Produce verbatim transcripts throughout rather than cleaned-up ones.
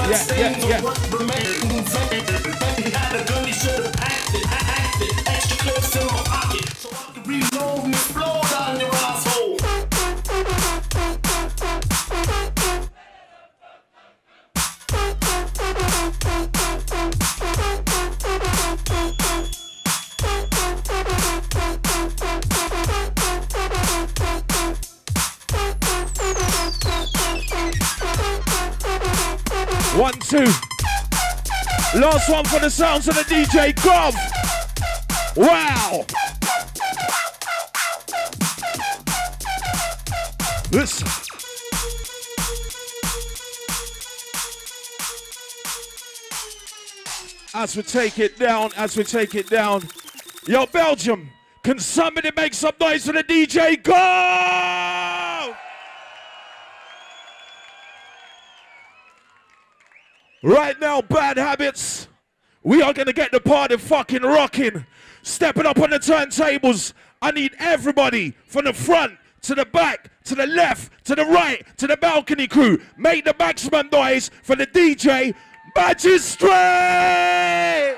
yeah, yeah, yeah. Had a gun, he should have acted, acted. Extra clips in my pocket, so I can reload and explode on your asshole. One, two. Last one for the sounds of the D J Gov. Wow. Listen. As we take it down, as we take it down. Yo, Belgium, can somebody make some noise for the D J Gov? Right now, Bad Habits, we are going to get the party fucking rocking. Stepping up on the turntables. I need everybody from the front to the back, to the left, to the right, to the balcony crew. Make the maximum noise for the D J Magistrate!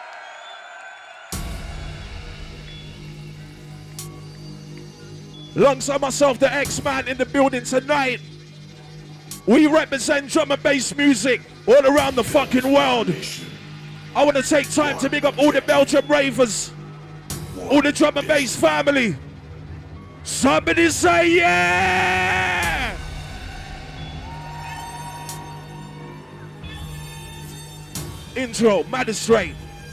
Alongside myself, the X-Man in the building tonight. We represent drum and bass music all around the fucking world. I want to take time to big up all the Belgium ravers, all the drum and bass family. Somebody say yeah! Intro, Magistrate.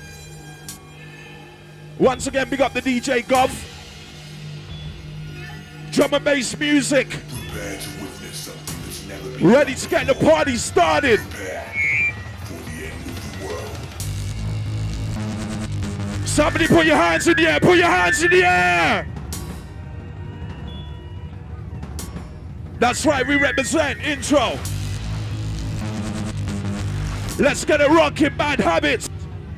Once again, big up the D J Gov. Drum and bass music. Ready to get the party started. Somebody put your hands in the air, put your hands in the air. That's right, we represent intro. Let's get it rocking, Bad Habits.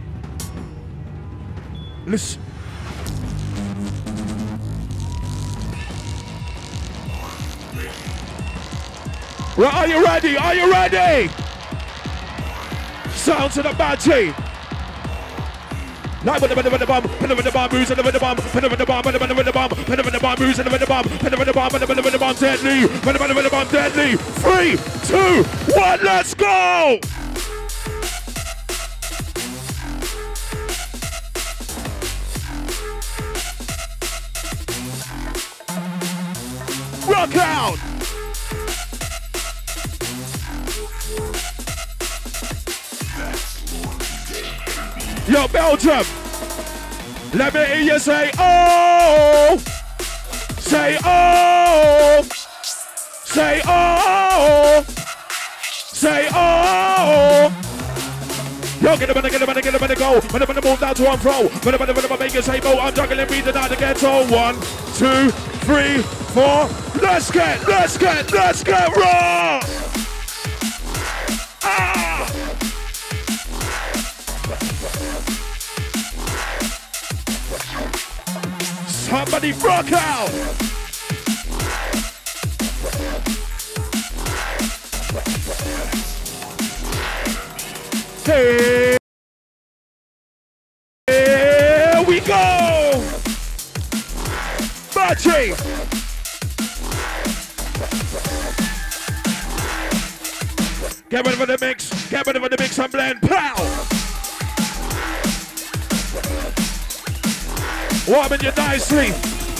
Listen. Well, are you ready? Are you ready? Sounds of the Badgie. Like with the bomb, with the bomb, with the bomb, with the bomb, with the bomb, with the bomb, with the bomb, with the bomb, with the bomb, with the bomb, with the bomb, with the bomb, deadly, with the bomb, with the bomb, deadly. Three, two, one, let's go! Rock out! Yo, Belgium, let me hear you say, oh, say, oh, say, oh, say, oh. Yo, get him, get him, get him, get him, go. When I'm gonna move down to one throw. When I'm gonna make you say, oh, I'm juggling, beating out the ghetto. One, two, three, four. Let's get, let's get, let's get raw. Ah. Somebody rock out! Hey, here we go! Bachi! Get rid of the mix, get rid of the mix and blend, pow! Warming you nicely.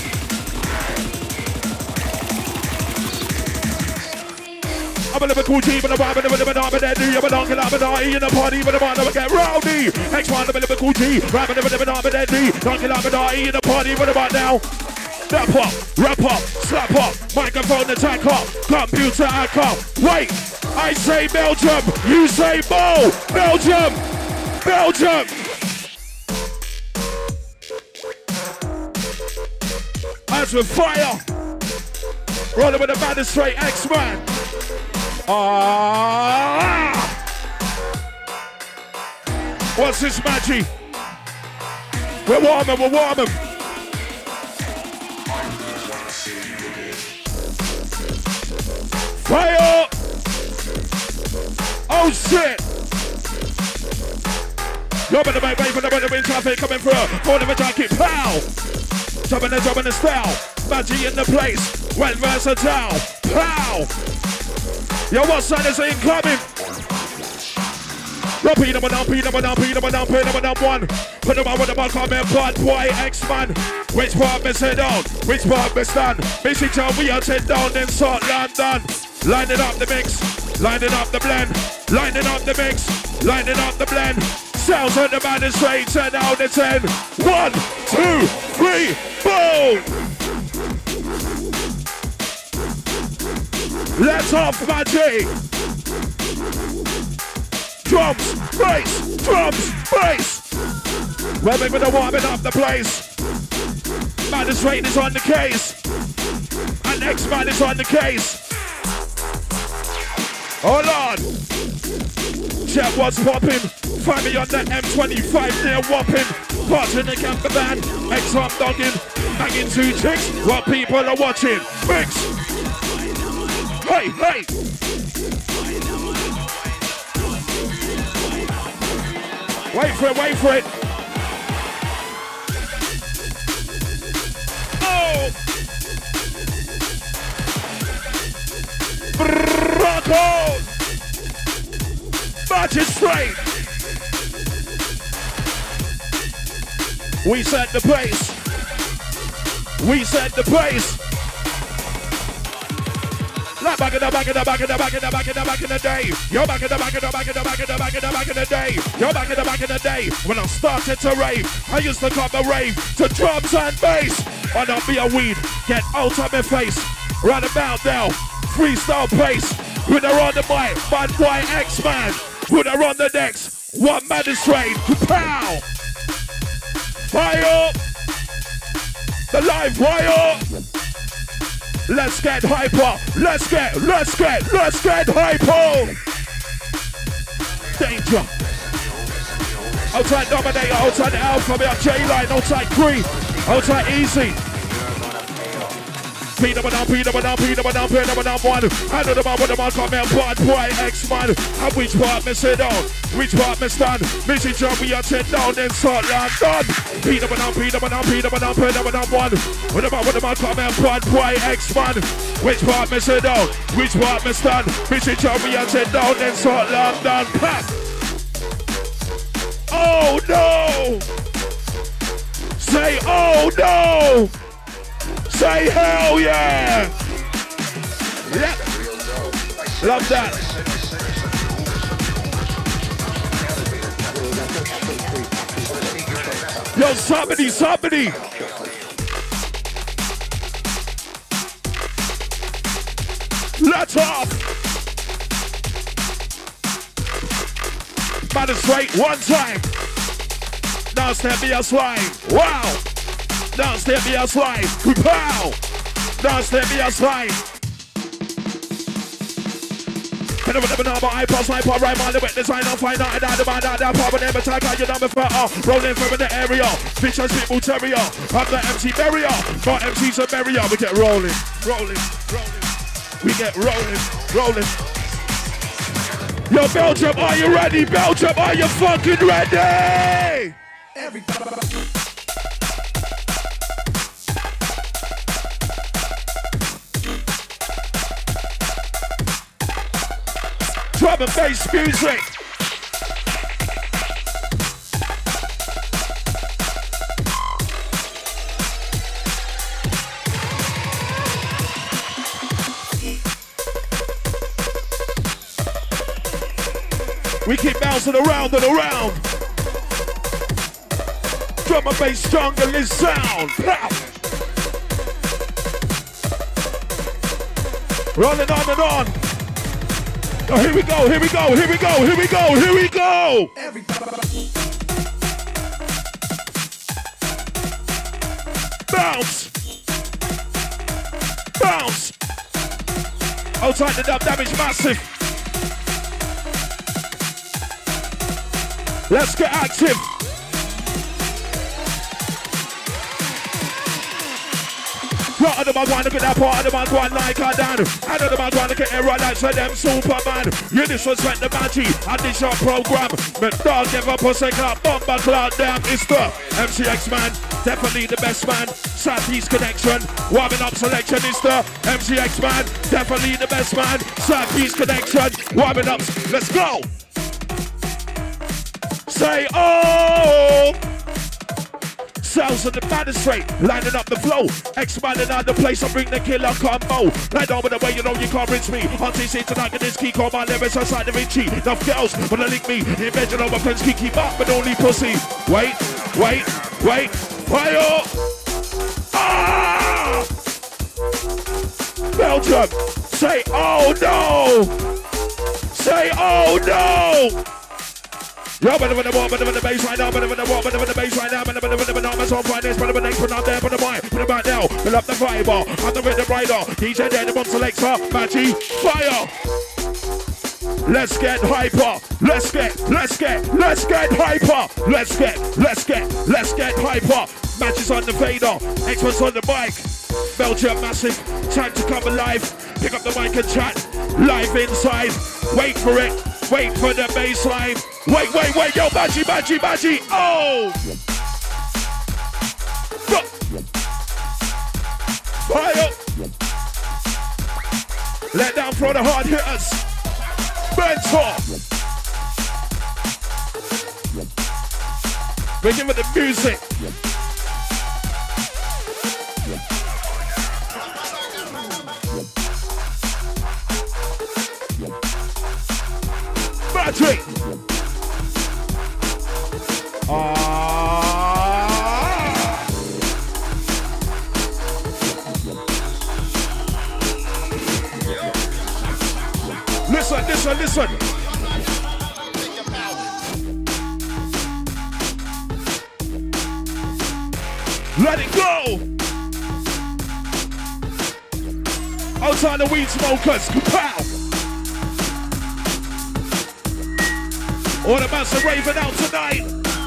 I'm a little cool team, but I'm a little bit of a dead new. I'm a donkey, I'm a naughty in the party, but I'm a little get rowdy. X one, I'm a little cool team, I'm a little bit of a dead new. Donkey, I'm a naughty in the party, but I'm now. Step up, rap up, slap up, microphone attack up, computer hack up. Wait, I say Belgium, you say Bo. Belgium, Belgium. As with fire, rolling with the Magistrate X-Man. Ah! What's this magic? We're warming, we're warming. Fire! Oh shit! You're better make way for the wind traffic coming through. For the jacket, pow! Jumping the jumping the style. Magic in the place. Well versatile. Pow! Yo, what sign is incoming? Yo, P number down, P number down, P number down, P number down one. Put them on with the mark on me, bad boy, X-Man. Which part me sit down? Which part me stand? Missy John, we are sit down in South London. Lining up the mix, lining up the blend, lining up the mix, lining up the blend. Sounds on the man is straight, ten out of ten. One, two, three, boom! Let's off magic. Drums, bass, drums, bass. Well, maybe the warming up the place. Man is straight is on the case. And next man is on the case. Hold on. Check what's popping. Find me on the M twenty-five near Wapping. Part in the camper van. X-arm dogging. Banging two chicks while people are watching. Mix. Hey, hey. Wait for it, wait for it. Oh. Broncos. Magistrate. We set the pace. We set the pace. Like back in the back in the back in the back in the back in the back in the day. You're back in the back in the back in the back in the back in the back in the day. You're back in the back in the day. When I started to rave, I used to come a rave to drums and bass. Why not be a weed? Get out of my face. Right about now. Freestyle pace. With her on the mic, bad boy X-Man. With her on the decks. One magistrate. Pow! Fire! The live wire! Let's get hyper! Let's get, let's get, let's get hyper! Danger! Outside Dominator, outside the Alpha, we have J-Line, outside Green, outside Easy. P number down, P number down, P number down, P number down one. I know the man with the man come here, bad boy X-Man. And which part me sit down? Which part me stand? Missy John, we are sit down in South London. P number down, P number down, P number down, P number down one. With the man with the man come here, bad boy X-Man. Which part me sit down? Which part me stand? Missy John, we are sit down in South London. Pap. Oh no! Say oh no! Say hell yeah! Yep. Love that. Yo, somebody, somebody. Let's off. Man is straight one time. Now step me a slide. Wow. Now step me a slide. Pow. Now step me a slide. I never never know about iPods, my part, right, man, the wet design, I'll find out, and I demand that, that part, but never tag out your number for, uh, rolling through in the area, bitch and spitball terrier, I'm the M C barrier, but M C's a barrier, we get rolling, rolling, rolling, we get rolling, rolling. Yo, Belgium, are you ready? Belgium, are you fucking ready? Everybody. Drum and bass music. We keep bouncing around and around. Drum and bass jungle is sound. Pow. Rolling on and on. Oh, here we go, here we go, here we go, here we go, here we go! Bounce! Bounce! Outside the dub damage massive. Let's get active. Part of the man want to get that part of the man going like a Dan. And of the man want to get it right like say them Superman. You disrespect the magic and this your program. But dog give up a second, bomber cloud down. It's the M C X man, definitely the best man. Southeast connection, warming up selection is the M C X man, definitely the best man. Southeast connection, warming up. Let's go. Say oh. Sounds of the magistrate, lining up the flow, expanding out the place, I bring the killer combo. Right on with the way you know you can't rinse me. On T C tonight, get this key, call my lyrics outside the Vinci. Enough girls wanna link me, imagine all my friends keep keep up, but only pussy. Wait, wait, wait, fire! Ah! Belgium, say oh no! Say oh no! Yo, better than the wall, better than the bass right now, better than the wall, better than the bass right now, better than the rhythm, I'm on Fridays, better than the next one out there, put the mic, put the back now, fill up the fiber, I'm the rhythm rider, D J there, the bomb selector, Maggie, fire! Let's get hyper, let's get, let's get, let's get hyper, let's get, let's get, let's get hyper, Matches on the fader, X-One's on the mic, Belgium massive, time to come alive, pick up the mic and chat, live inside, wait for it. Wait for the bass line. Wait, wait, wait, yo, Maggie, Maggie, Maggie. Oh! Go. Fire! Let down for the hard hitters. Mentor! Begin with the music. Magic! Ah! Listen, listen, listen. Let it go. Outside the weed smokers, kapow. All the bands are raving out tonight.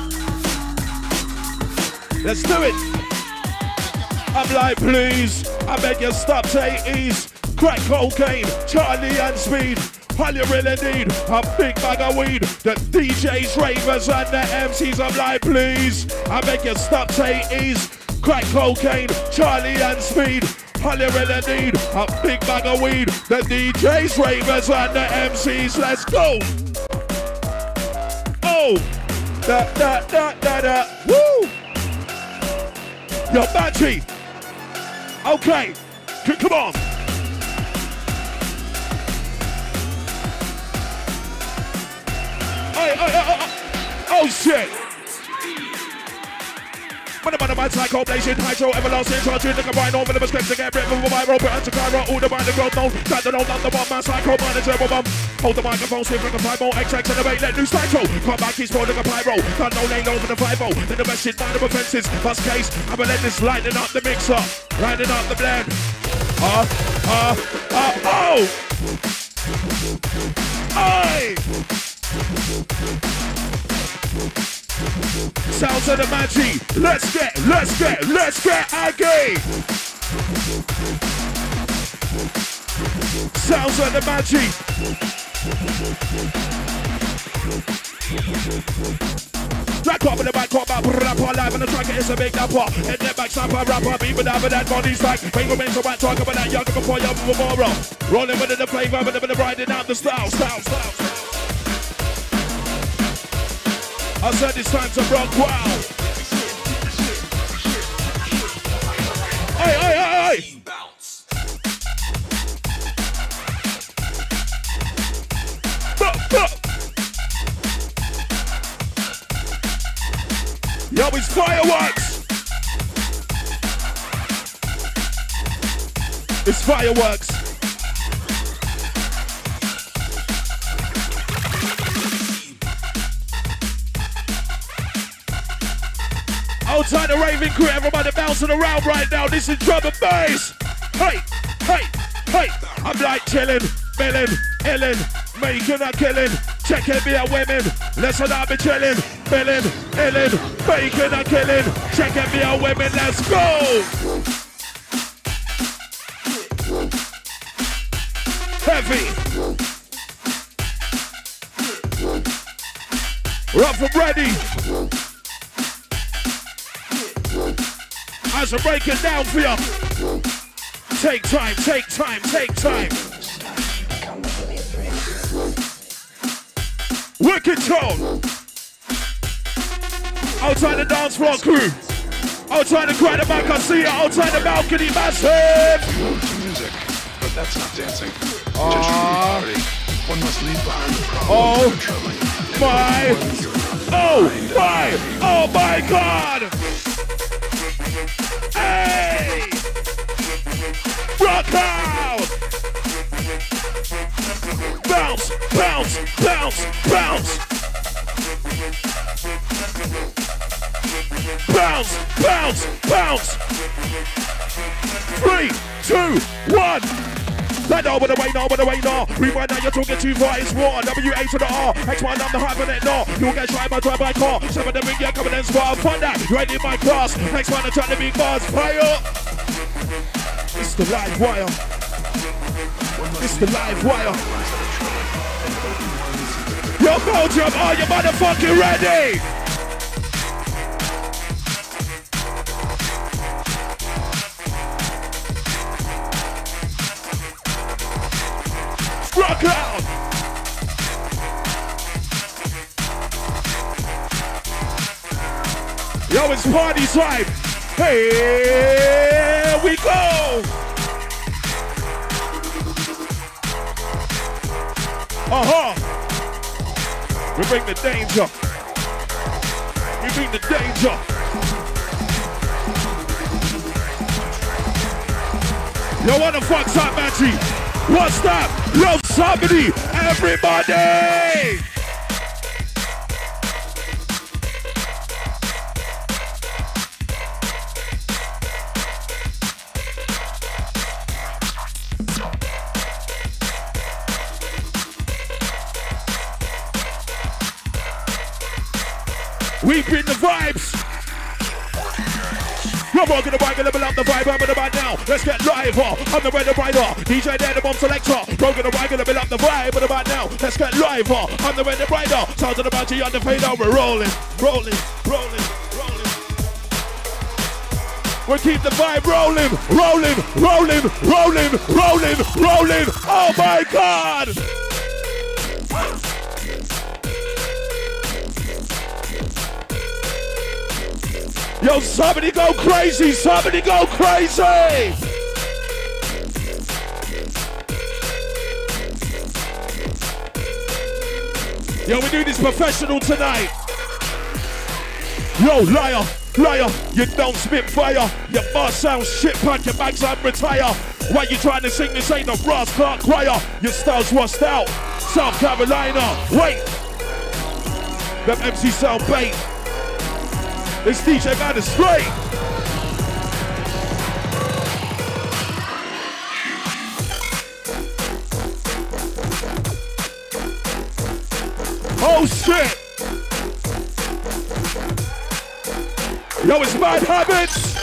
Let's do it. I'm like, please, I beg you stop, take ease. Crack cocaine, Charlie and speed. All you really need, a big bag of weed. The D Js, ravers, and the M Cs. I'm like, please, I beg you stop, take ease. Crack cocaine, Charlie and speed. All you really need, a big bag of weed. The D Js, ravers, and the M Cs. Let's go. Oh, da da da da da. Woo! Yo, Maggie. Okay, C come on. Hey, hey, hey, hey. Oh shit. When I'm on the man, psycho, blazing, hydro, everlasting, charging, the combine over the scripts to get rid of my rope, and to Cairo, all the mind, the growth mode, stand alone, I'm the one man, psycho, manager, bum. Hold the microphone, sweep like a five oh, X X and the bait, let loose psycho. Come back, he's rolling a pyro, got no lane over the five oh, then the rest is minor offenses, bust case, I'm relentless, lighting up the mixer, lighting up the blend. Ah, ah, ah, oh! Aye! Sounds of the Maggie. Let's get, let's get, let's get Aggie. Sounds of the Maggie. Black up in the back, up, rapper live and the track is a big napper. Head the back, snapper, rapper, beat with that, that body's back. Finger rings about talk about that younger before you have tomorrow. Rolling with the flavor, but the riding out the style, style, style, style. I said it's time to rock, wow. Hey, hey, hey, hey. Buh, buh. Yo, it's fireworks. It's fireworks. Outside the raving crew, everybody bouncing around right now. This is drum and bass. Hey, hey, hey. I'm like chilling, milling, illing, making a killing. Checking me out women. Listen, I'll be chilling, milling, illing, making a killing. Checking me out women. Let's go. heavy. Rough and ready. As I break it down for you. Take time, take time, take time. Wicked tone. Outside the dance floor crew. Outside the crowd, the back, I see you. Outside the balcony, massive. Music, but that's not dancing. Uh, to truly party, one must leave behind the problems oh of troubling. my, oh my, oh my God. Hey, rock out. Bounce, bounce, bounce, bounce. Bounce, bounce, bounce. Three, two, one. Like no, but the way, no, but the way, no. Rewind now, you're talking too far, it's water. W A to the R, X one, I'm the hype on it, no. You'll get tried by drive by car. Seven the ring, yeah, coming in spot. Fun that, right in my class. X one, I'm trying to be bars. Fire. It's the live wire. It's the live wire. Yo, Belgium, are you motherfucking ready? Rock out! Yo, it's party time. Here we go! Uh-huh. We bring the danger. We bring the danger. Yo, what the fuck's up, Matty? What's that? Love somebody, everybody! We bring the vibes. Come on, gonna bike, gonna up the vibe, I'm gonna bite now. Let's get live, oh. I'm the weather rider, D J there, the bomb selector. Bro, gonna bike, gonna up the vibe, gonna bite now. Let's get live, oh. I'm the weather rider. Sounds of the bounty on the fader. We're rolling, rolling, rolling, rolling. We'll keep the vibe rolling, rolling, rolling, rolling, rolling, rolling. Oh my God! Yo, somebody go crazy! Somebody go crazy! Yo, we do this professional tonight. Yo, liar, liar, you don't spit fire. Your bar sounds shit, pack your bags and retire. Why you trying to sing this ain't no Ross Clark choir? Your style's washed out. South Carolina, wait. Them M C sound bait. This D J man is straight. Oh shit. Yo, it's Mad Habits.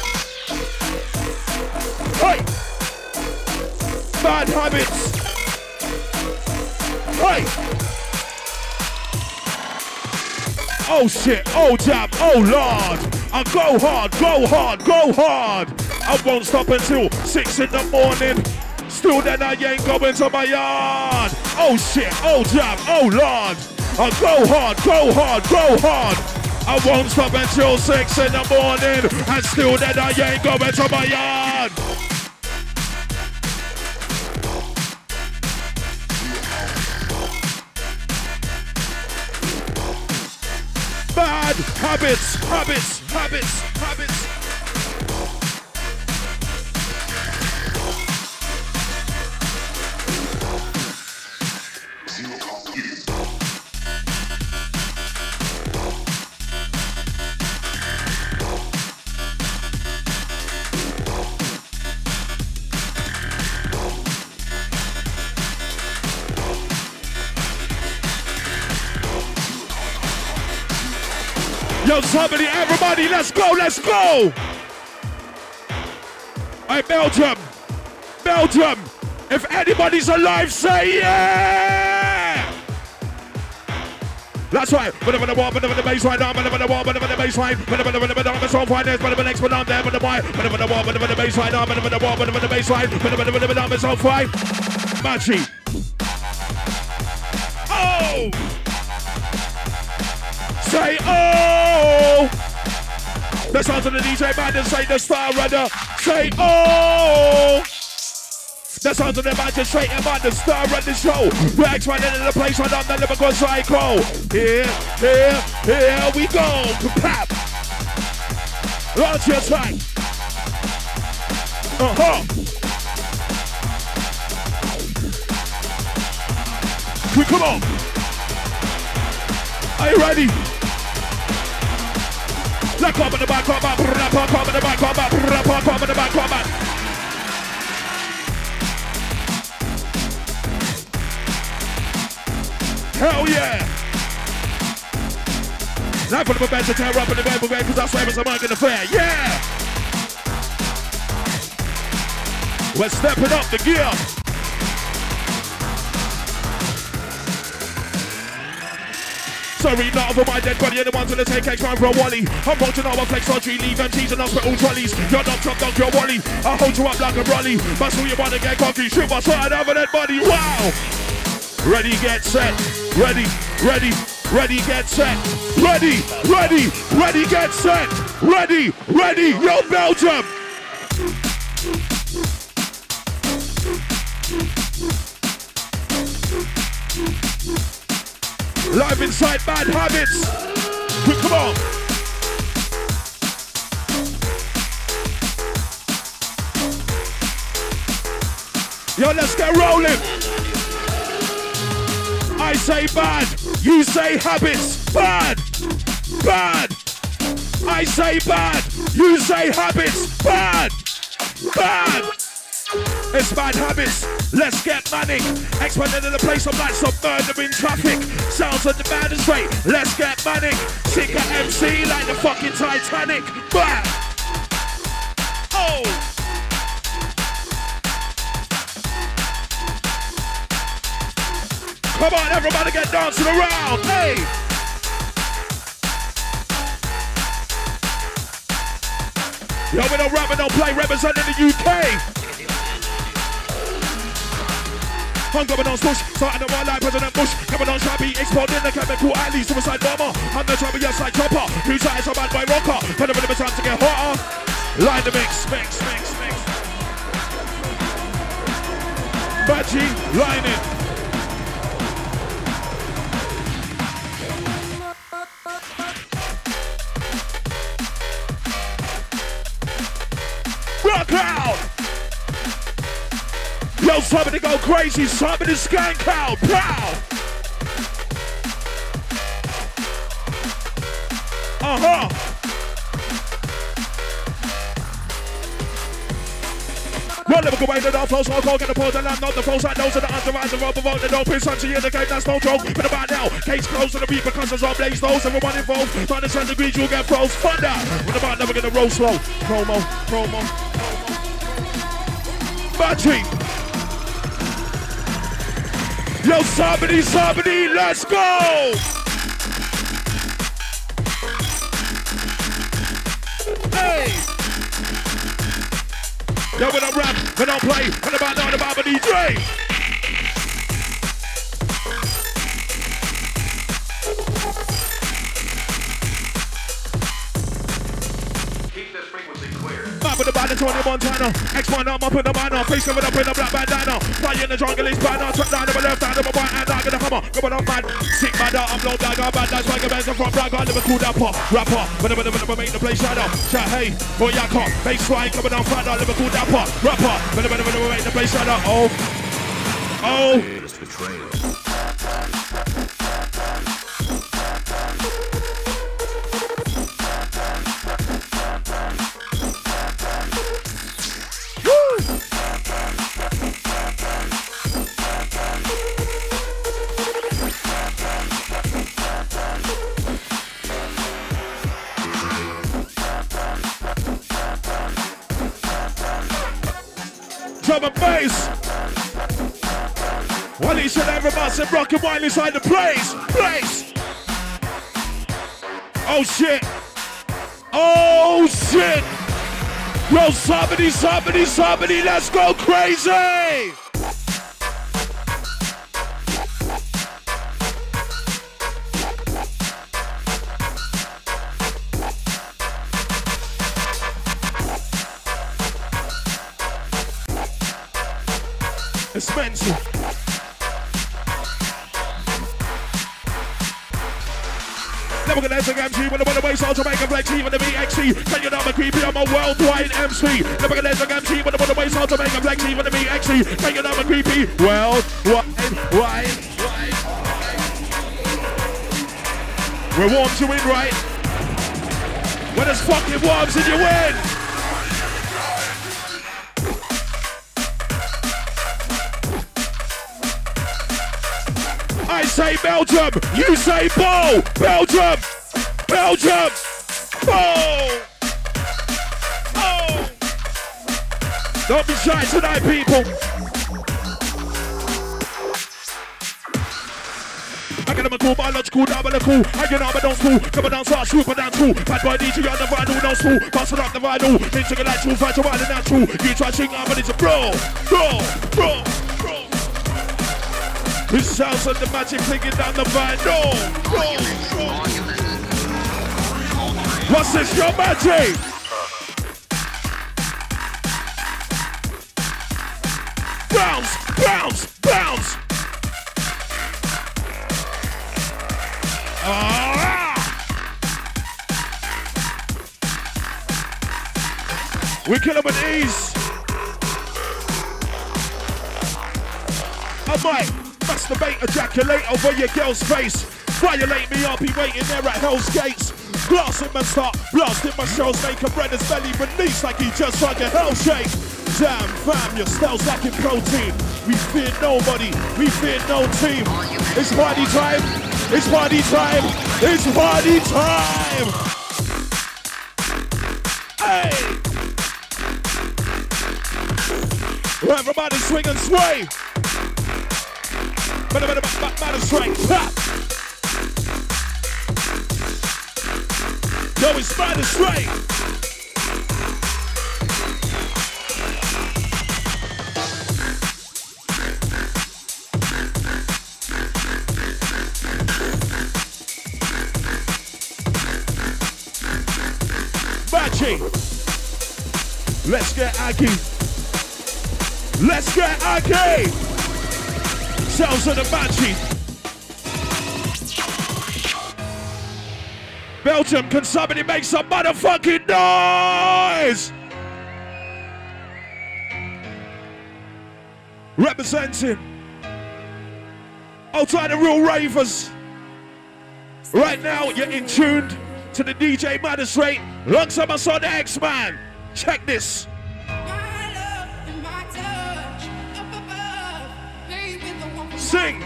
Hey. Mad Habits. Hey. Oh shit, oh jab, oh lord. I go hard, go hard, go hard. I won't stop until six in the morning. Still then I ain't going to my yard. Oh shit, oh jab, oh lord. I go hard, go hard, go hard. I won't stop until six in the morning. And still then I ain't going to my yard. Bad habits, habits, habits, habits. Yo, somebody, everybody, let's go, let's go! Hey, Belgium, Belgium, If anybody's alive, say yeah! That's right. Whenever the wall, whenever the baseline, whenever the wall, whenever the baseline, whenever the whenever the whenever the finance, whenever the next one, I'm there, whenever the why, whenever the wall, whenever the baseline, whenever the wall, whenever the baseline, whenever the whenever the numbers on five. Matchy. Oh! Say oh! The sounds of the D J man, say the star runner. Say oh! The sounds of the magistrate and man, the star run the show. We're expanding in the place right now, the lyrical cycle. Here, here, here we go. Pap. Launch your track. Uh-huh. We come on. Are you ready? Let's come in the back, come back, come in the back, come back, come in the back, come back. Hell yeah! Now for the bed to tear up in the bed, because I swear it's a mic in the fair. Yeah! We're stepping up the gear. Sorry, not over my dead body, you're the ones in the take X man for a wally. I'm watching our flex on tree, leave M Ts and hospital trolleys. You're not top dog, you're wally. I hold you up like a brolly. But so you wanna get cocky, shoot my side over that body. Wow! Ready, get set. Ready, ready, ready, get set. Ready, ready, ready, get set. Ready, ready, yo Belgium. Live inside Bad Habits. Come on. Yo, let's get rolling. I say bad, you say habits. Bad, bad. I say bad, you say habits. Bad, bad. It's Bad Habits. Let's get manic. Expanding in the place of like some murder in traffic. Sounds of the bad and straight. Let's get manic. Sick of M C like the fucking Titanic. Bad. Oh. Come on, everybody get dancing around, hey! Yo, we don't rap, we don't play, representing the U K. I'm going on push, starting the one like President Bush. Coming on shabby, exploding the chemical alley, suicide bomber. I'm the trouble, yes, like chopper. Who's that? It's a bad boy rocker. Put a bit of time to get hotter. Line the mix, mix, mix, mix. Badgie, line it. Rock out! Yo, somebody go crazy, somebody skank out, pow! Uh-huh! One level away to the flow, so I'll go get the pole, the land, not the flow side, those are the entourage, the rubber vote, the dope, it's such a game, that's no joke. But about now, case closed to the repercussions on blaze those, everyone involved, minus ten degrees, you'll get froze, thunder! What about never gonna roll slow? Promo, promo, promo. Battery! Yo, somebody, somebody, let's go! Hey! Yo, we don't rap, we don't play, and about now, about the D J! With the band, Tony Montana. X-Man, I'm up in the manor. Face covered up in the black bandana. Fly in the jungle, is banner. Turn down to my left hand, of my right hand, I'm gonna hammer. Come on, man. Sick man, I'm low black, I'm bad. That's why I'm from black. I never cool that pop. Rapper, whenever, whenever, make the place shadow. Chat, hey, boy, I can't. Bass flying, coming down fat, I never cool that pop. Rapper, whenever, whenever, make the place shadow. Oh. Oh. Drum and bass. Well, each and every massive rock and wine inside the place. Place. Oh shit. Oh shit. Yo, somebody, somebody, somebody, let's go crazy. It's mental. Never gonna let M C when I want to waste all to make a flex even the V X C. Can you know I'm a creepy? I'm a worldwide M C. Never gonna let M C when I want to waste all to make a flex even the V X C. Can you know I'm a creepy? Worldwide, wide, wide. We're warm to win, right? When there's fucking worms in you win. I say Belgium, you say Bo! Belgium! Belgium! Bo! Oh! Don't be shy tonight, people! I get them a cool, biological, diabolical. I get on, but don't school. Come on down, start super down cool. Bad boy D J on the vinyl, no school. Busting up the vinyl. Into like true, fight your wild and natural. You try to sing up, but it's a bro, bro, bro, bro. This sounds like the magic flicking down the vinyl. Bro, bro. What's this, your magic? Bounce, bounce, bounce. Ah! We kill him with ease. I might masturbate, ejaculate over your girl's face. Violate me, I'll be waiting there at Hell's Gates. Glass in my start, blasting my shells, make a brother's belly release like he just tried to hell shake. Damn fam, your style's lacking protein. We fear nobody, we fear no team. It's party time, it's party time, it's party time! Hey! Everybody swing and sway! Better, better, better, better swing, pop! Yo, it's better swing! Magic! Let's get Aggie! Let's get Aggie! Sounds of the Magic! Belgium, can somebody make some motherfucking noise? Representing outside the real ravers. Right now, you're in tuned to the D J Magistrate, alongside my son, the X-Man. Check this. Sing.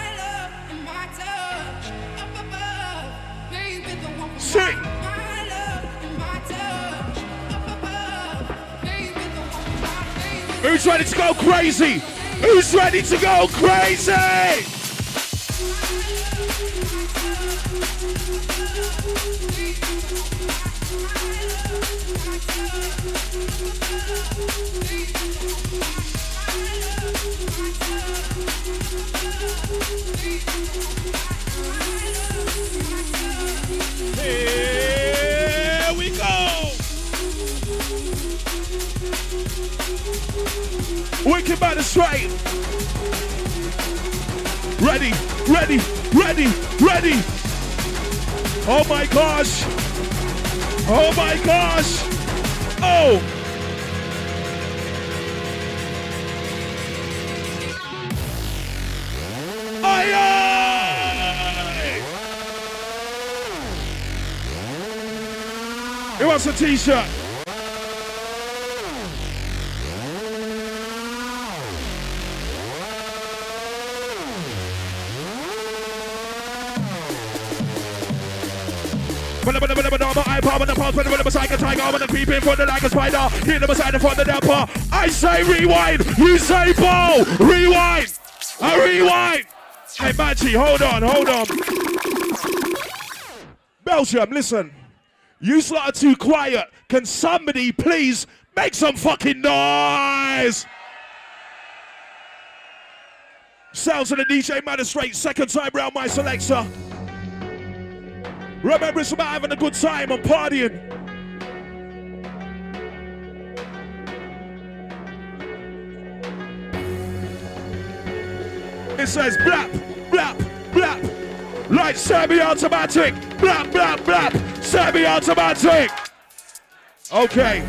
Sing. Who's ready to go crazy? Who's ready to go crazy? Here we go. Wicked by the straight. Ready, ready, ready, ready. Oh my gosh. Oh my gosh. Oh. Aye, aye. Who wants a t-shirt? I pop on the pulse, when the psycho tiger, I'm gonna creep in front of like a spider. Hit them aside in front of the damper. I say rewind, you say bow, rewind. A rewind. Hey, Maggie, hold on, hold on. Belgium, listen. You lot are too quiet. Can somebody please make some fucking noise? Sounds of the D J Magistrate, second time round my selector. Remember, it's about having a good time and partying. It says blap, blap, blap. Like semi-automatic. Blap, blap, blap. Semi-automatic. Okay.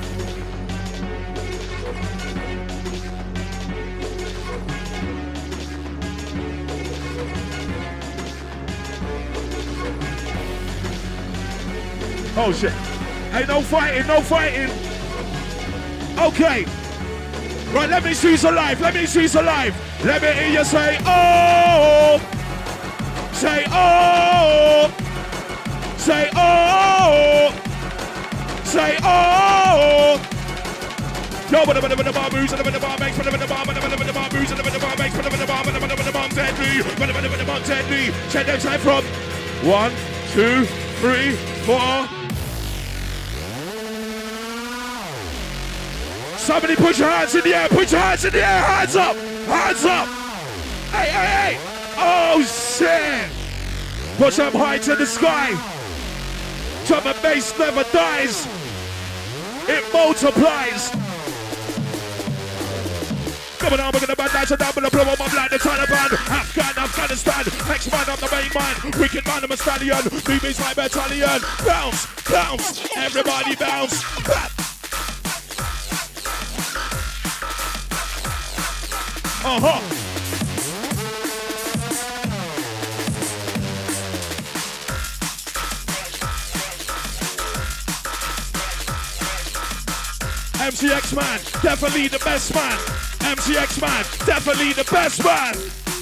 Oh shit. Hey, no fighting, no fighting. Okay. Right, let me see you alive. Let me see you alive. Let me hear you say, oh. Say, oh. Say, oh. Say, oh. Yo, but the the bar moves, and the bar makes, but the bar, but the bar moves, and the bar makes, but the bar, but the bar deadly, but the bar deadly. Check them side from one, two, three, four. Somebody put your hands in the air, put your hands in the air, hands up, hands up. Hey, hey, hey. Oh, shit. Put them high to the sky. Drum and bass never dies. It multiplies. Coming on, we're gonna band nice and down, gonna blow up my blind, the Taliban. Afghan, Afghanistan, next man, I'm the main man. Wicked man, I'm a stallion. Movies my battalion. Bounce, bounce, everybody bounce. Bap. Uh-huh. M C X man, definitely the best man. M C X man, definitely the best man.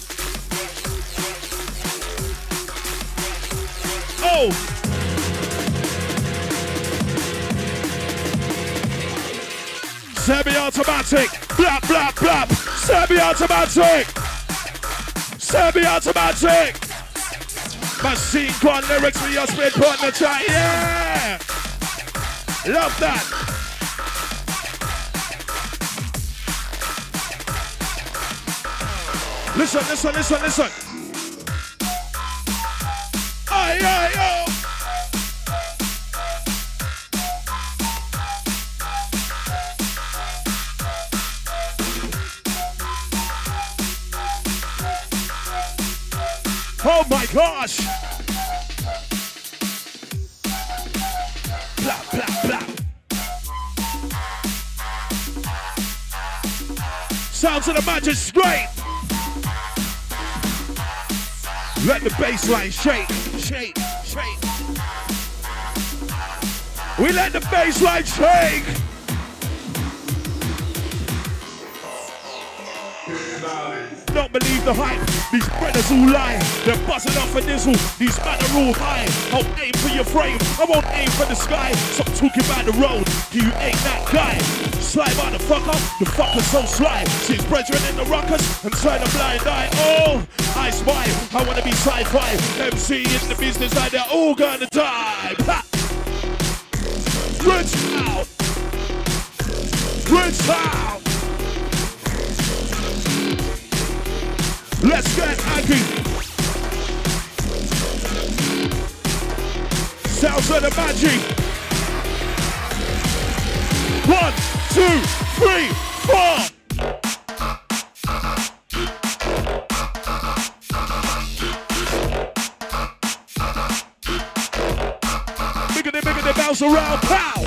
Oh. Semi-automatic. Blap, blap, blap. Semi-automatic. Semi-automatic. Machine gun lyrics for your spit on the chat. Yeah. Love that. Listen, listen, listen, listen. Aye, aye, oh. Oh my gosh! Blah, blah, blah. Sounds of the magistrate. Let the bass line shake, shake, shake. We let the bass line shake. Don't believe the hype, these brothers all lie. They're buzzing off a nizzle, these men are all high. I'll aim for your frame, I won't aim for the sky. Stop talking about the road, you ain't that guy. Slide motherfucker, the fucker's so sly. She's brethren in the ruckus and turn a blind eye. Oh, I spy, I wanna be sci-fi. M C in the business like they're all gonna die. Ha! Rich out! Rich out! Let's get angry. Sounds of the magic. One, two, three, four. Bigger than bigger than bounce around, pow.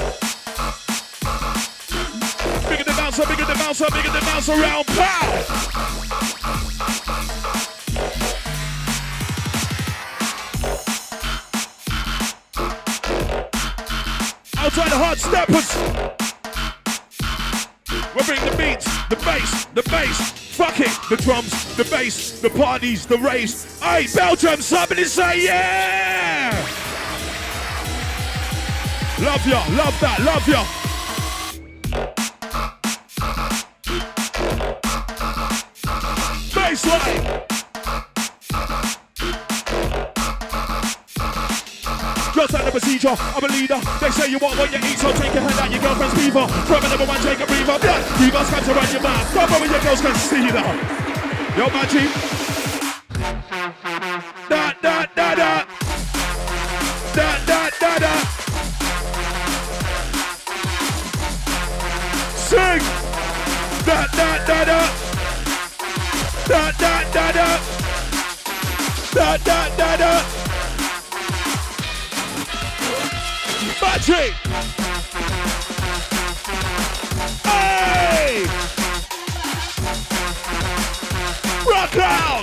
Bigger than bounce, bigger than bounce, bigger than bounce around, pow. Outside the hard steppers. We bring the beats, the bass, the bass. Fuck it, the drums, the bass, the parties, the race. Hey, Belgium, somebody say yeah! Love ya, love that, love ya. Bass line. procedure. I'm a leader. They say you want what you eat, so take your hand out your girlfriend's fever. Forever number one, take a breather. Blood, you got scabs around your mouth. Don't worry, your girls can see that. Yo, my G. Da da da da. Da da da da. Sing. Da da da da. Da da da da. Da da da da. Magic. Hey. Rock out.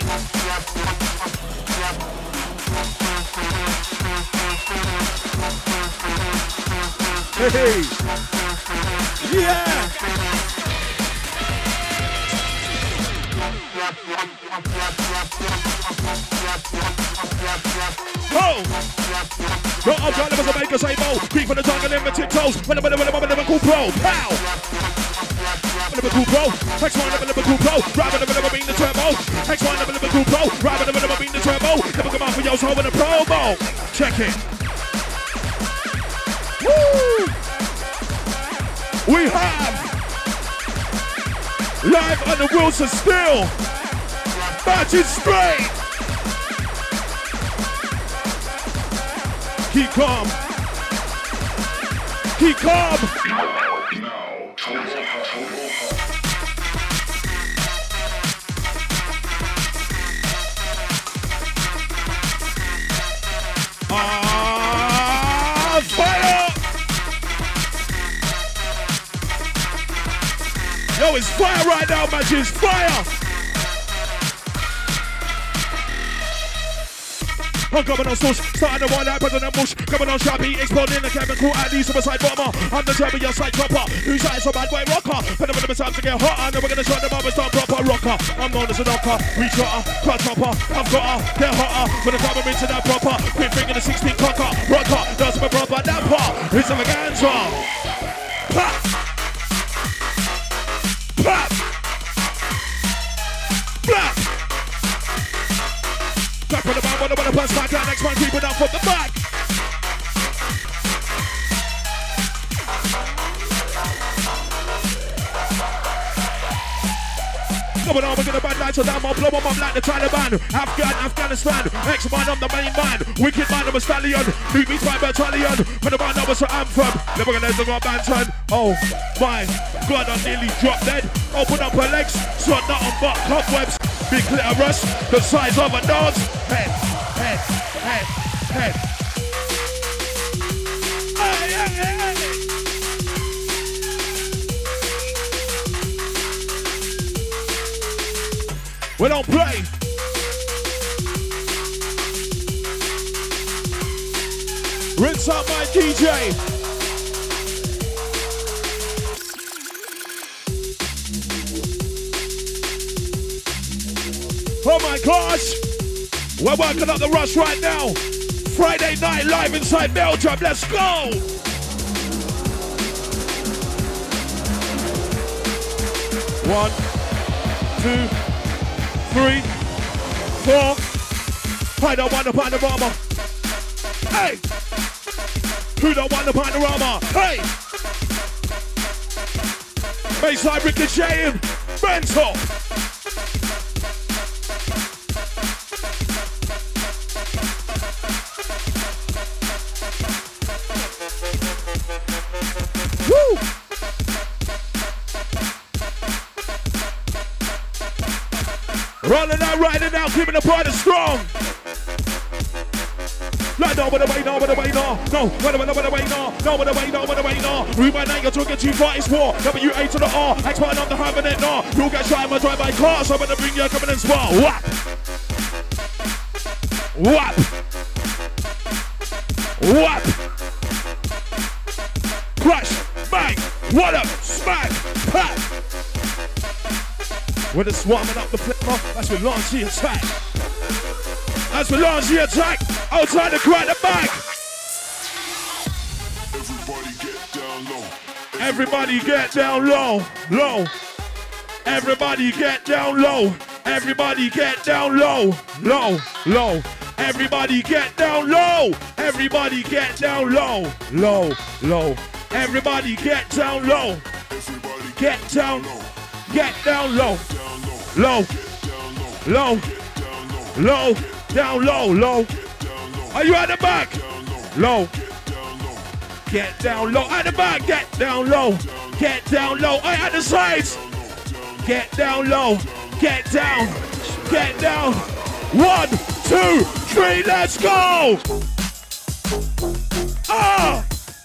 Hey. Yeah. Oh! Yo, I'm trying to make a same old. Creep for the jungle in my tiptoes. When I'm in the middle of a Liverpool Pro. Pow! Liverpool Pro. X one of a Liverpool Pro. Driving the middle of being the turbo. X one of a Liverpool Pro. Driving the middle of being the turbo. Never come out for your soul in a promo. Check it. Woo! We have live on the Wilson still. Matching straight. Keep calm. Keep calm. Now, total, total. Ah, fire! Yo, it's fire right now, matches. Fire! I'm coming on sauce, starting the one out, on the bush, coming on shabby, exploding the chemical at least suicide bomber. I'm the champion, side dropper. Who's that? So bad boy rocker. Put them in the time to get hotter, and then we're gonna shut them up and start proper rocker. I'm known as a knocker, reach hotter, quad topper. I've got her, get hotter. When I come into that proper, quick finger the sixteen cocker, rocker. Does my proper that part. It's a vaganza. Pop, pop, pop. Back on the man, wanna wanna pass back out. Next one, keep it up from the back. Coming on, we're gonna bad lights on that man, blow them up like the Taliban. Afghan, Afghanistan, X-Man, I'm the main man. Wicked man, I'm a stallion. Leave me by battalion. For the man, I was an anthem. Never gonna let them up and turn. Oh my God, I nearly dropped dead. Open up her legs, so nothing but cobwebs. Big clitoris, the size of a dog's head, head, head, head. Hey, hey, hey, hey. We don't play. Rinse out my D J. Oh my gosh! We're working up the rush right now. Friday night live inside Belgium. Let's go! One, two, three, four. I don't want the panorama. Hey! Who don't want the panorama? Hey! Baseline ricocheting. Mental. Woo! Rolling out, riding out, keeping the party strong. Like no, but away, no, but away, no, no, but away, no, but away, no, no, but away, no, but away, no. Rewind now, you're talking too far, it's war. W A to the R, expert on the having it, no. You'll get shot in my drive-by car, so I'm gonna bring you coming in spot. Whap! Whap! Whap! Crash, bang, what up, smack, pat. When it's swarming up the flipper, that's when launch the attack. That's when launch the attack. Outside the crowd, the back. Everybody get down low. Everybody get down low, low. Everybody get down low. Everybody get down low, low, low. Everybody get down low. Everybody get down low. Low, low. Everybody get down low. Get down. Get down low. Low. Low. Low. Down low. Low. Are you at the back? Low. Get down low. At the back. Get down low. Get down low. Hey, at the sides. Get down low. Get down. Get down. One, two, three, let's go. Ah.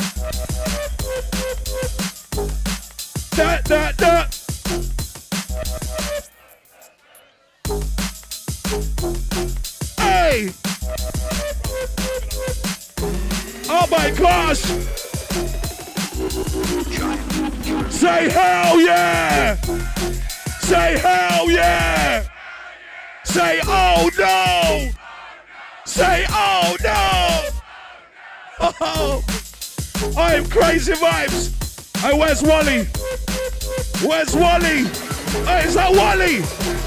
That, that, that. Hey. Oh my gosh. Say hell yeah. Say hell yeah. Say oh no. Say oh no. Oh, I am Crazy Vibes. Hey, where's Wally? Where's Wally? Hey, is that Wally?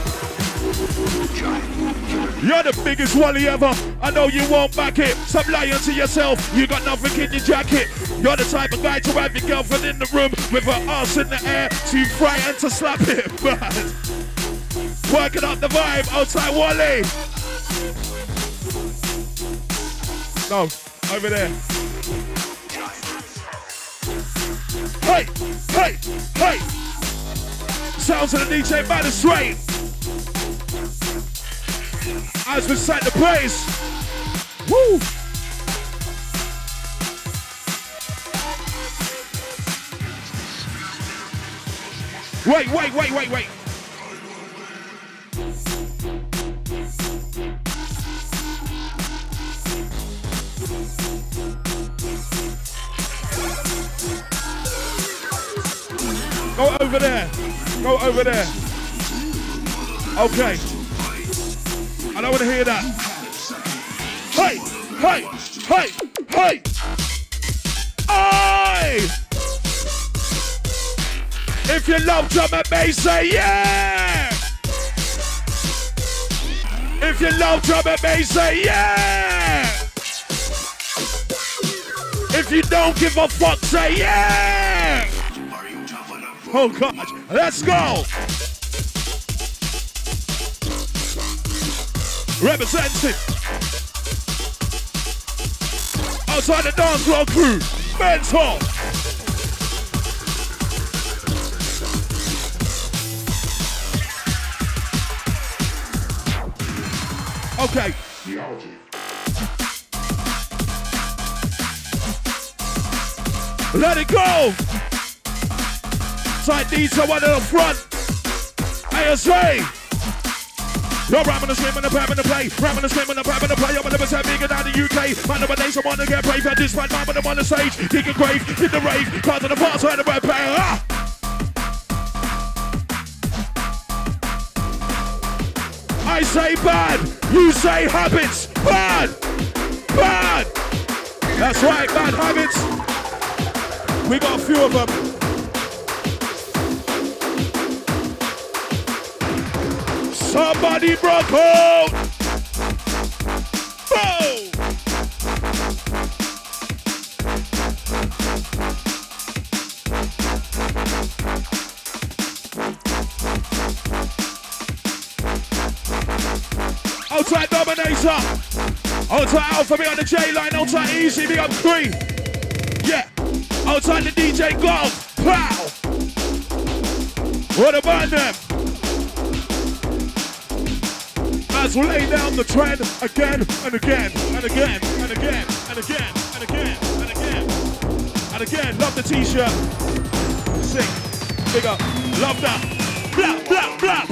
You're the biggest Wally ever. I know you won't back it. Stop lying to yourself. You got nothing in your jacket. You're the type of guy to have your girlfriend in the room with her ass in the air, too frightened to slap it. Working up the vibe outside Wally. No, over there. Hey, hey, hey. Sounds of the D J Magistrate. As we set the pace. Woo! Wait, wait, wait, wait, wait. Go over there. Go over there. Okay. I don't want to hear that. Hey, hey, hey, hey. Aye. If you love drum and bass, say yeah. If you love drum and bass, say yeah. If you don't give a fuck, say yeah. Oh God, let's go. Representing outside the dance floor crew, mentor. Okay. Let it go. Side D to one in the front. A S A. You're rapping the scream and the pap in the play. Rapping the scream and the pap in the play. I'm a never said bigger than the U K. Man of a day, someone to get brave. At this man, man, I'm on the stage. Kicking grave, in the rave. Cards on the far side of the red pair. Ah! I say bad. You say habits. Bad. Bad. That's right, bad habits. We got a few of them. Somebody broke out. Boom. Outside Dominator. Outside Alpha, be on the J line. Outside Easy, be on three. Yeah. Outside the D J Golf. Pow. What about them? As we lay down the trend again and again and again and again and again and again and again and again. Love the t-shirt. Sing. Big up. Love that. Blap, blap, blap.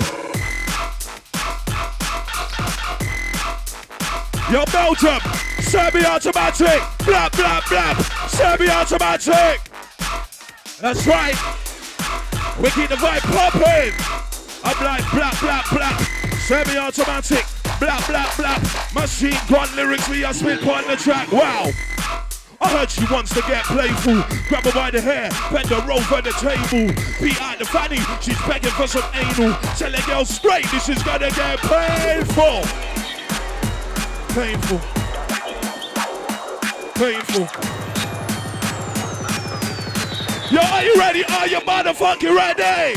Yo, Belgium. Semi-automatic. Blap, blap, blap. Semi-automatic. That's right. We keep the vibe popping. I'm like blap, blap, blap. Semi-automatic, blap, blap, blap. Machine gun lyrics, we are spit on the track. Wow. I heard she wants to get playful. Grab her by the hair, bend her over the table. Beat out the fanny, she's begging for some anal. Tell a girl straight, this is gonna get painful. Painful. Painful. Yo, are you ready? Are you motherfucking ready?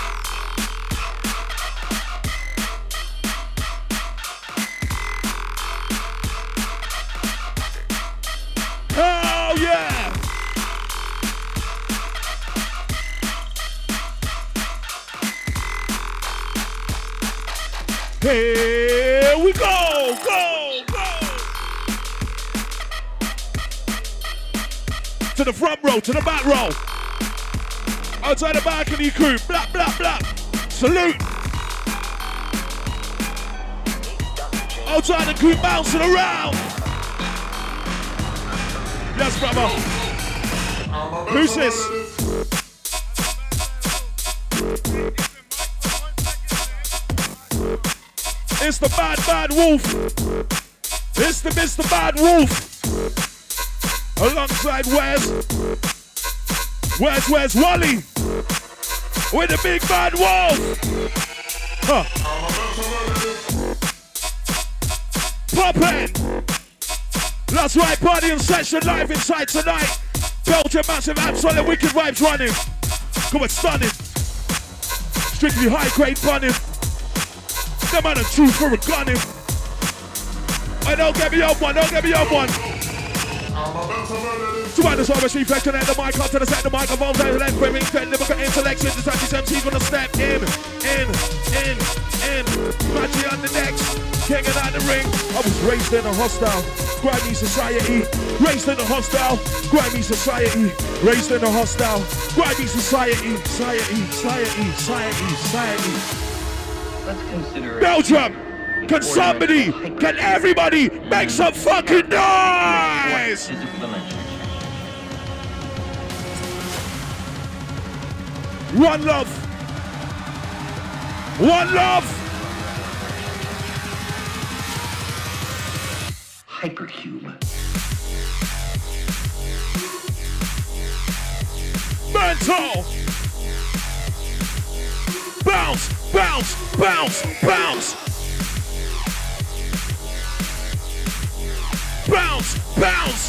Oh yeah! Here we go, go, go! To the front row, to the back row. Outside the balcony crew, blah, blah, blah. Salute. Outside the crew bouncing around. Yes, brother. Who's this? It's the Bad Bad Wolf. It's the Mister Bad Wolf. Alongside Wes. Where's, where's Wally? With the big bad wolf. Huh. Poppin'. That's right, party and session live inside tonight. Belgium massive absolute wicked vibes running. Come on, stunning. Strictly high grade bunning. The man of truth for a gunning. I don't get me on one, don't get me on one. To find the service reflection at the mic, up to the set, the microphone, the left, bring ten, lyrical intellection, this is M C gonna step in, in, in, in, Magic on the next, king out the ring. I was raised in a hostile, grimy society, raised in a hostile, grimy society, raised in a hostile, grimy society, society, society, society, society. Let's consider Belgium! Can somebody, can everybody make some fucking noise? One love. One love. Hypercube. Mental. Bounce, bounce, bounce, bounce. Bounce, bounce.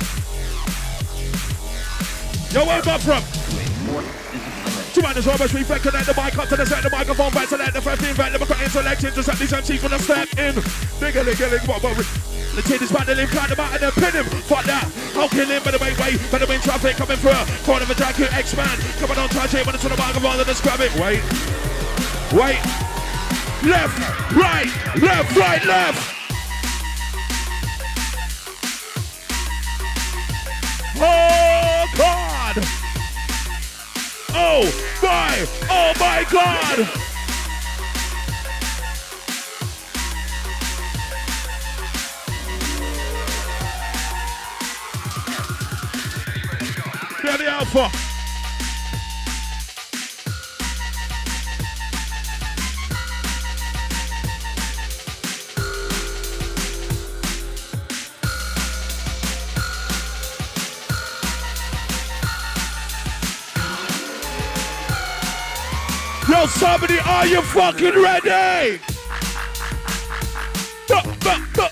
Yo, where am I from? Two minus almost reflect, connect the mic up to the set, the microphone back to let the first invent, the got intellect, intercept these M Cs gonna step in. Digga, digga, digga, what, what, the kid is about to live, kind of out and then pin him. Fuck that, I'll kill him, better wait, wait, better win traffic coming through. Corner of a jacket, X-Man, coming on, touch it, when it's on the microphone, then just grab it. Wait, wait, left, right, left, right, left. Oh, God. Oh, my, oh, my God. Get the alpha. Yo, somebody, are you fucking ready? Buh, buh, buh.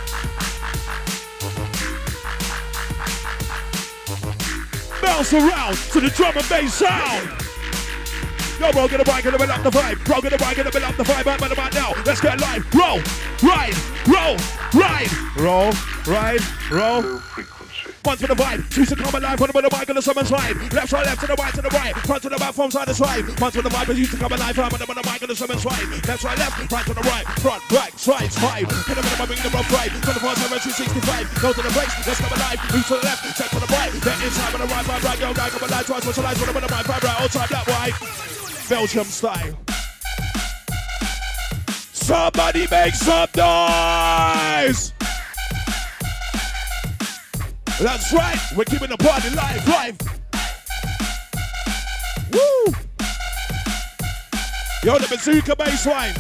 Bounce around to the drum and bass sound. Yo, bro, get a bike and build up the vibe. Bro, get a bike and build up the vibe. I'm on the mic now. Let's get live. Roll, ride, roll, ride. Roll, ride, roll. One for the vibe, choose to come alive, one for the mic on the summer side. Left, right, left, to the right, to the right, front to the back, from side to side. One for the vibe, used to come alive, I'm on the mic on the summer side. Left, right, left, right to the right, front, right, side, side. Hit them in the bring the rough right, twenty-four seven, two sixty-five. Go to the place, let's come alive, move to the left, check to the right. Then inside on the right, right, right, yo, guy, come alive, twice, socialize, one on the mic, right, right, outside, that way. Belgium style. Somebody make some noise! That's right, we're keeping the party live, live. Woo! Yo, the bazooka bassline.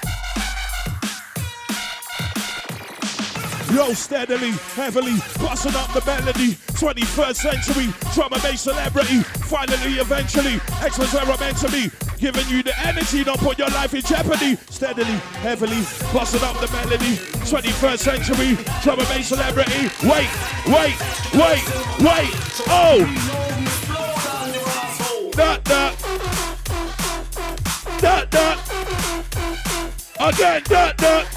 Yo, steadily, heavily, busting up the melody. twenty-first century, drum and bass celebrity. Finally, eventually, excellence where I'm meant to be. Giving you the energy, don't put your life in jeopardy. Steadily, heavily, busting up the melody. twenty-first century, drum and bass celebrity. Wait, wait, wait, wait. Oh! That, that. That, that. Again, that, that.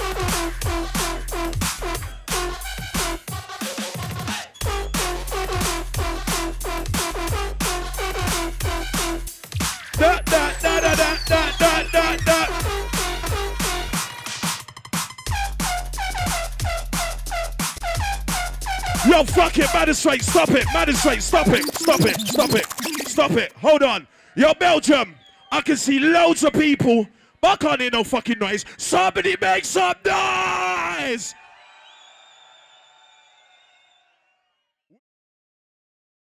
Da, da, da, da, da, da, da, da, da. Yo, fuck it, Magistrate, stop it, Magistrate, stop it, stop it, stop it, stop it, hold on. Yo, Belgium, I can see loads of people, but I can't hear no fucking noise. Somebody make some noise!